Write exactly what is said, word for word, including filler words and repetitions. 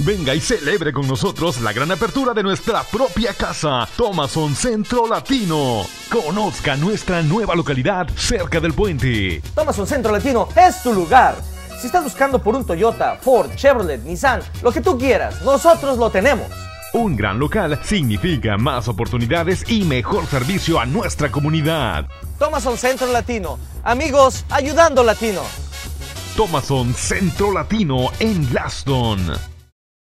Venga y celebre con nosotros la gran apertura de nuestra propia casa, Thomason Centro Latino. Conozca nuestra nueva localidad cerca del puente. Thomason Centro Latino es tu lugar. Si estás buscando por un Toyota, Ford, Chevrolet, Nissan, lo que tú quieras, nosotros lo tenemos. Un gran local significa más oportunidades y mejor servicio a nuestra comunidad. Thomason Centro Latino. Amigos, ayudando latinos. Thomason Centro Latino en Laston.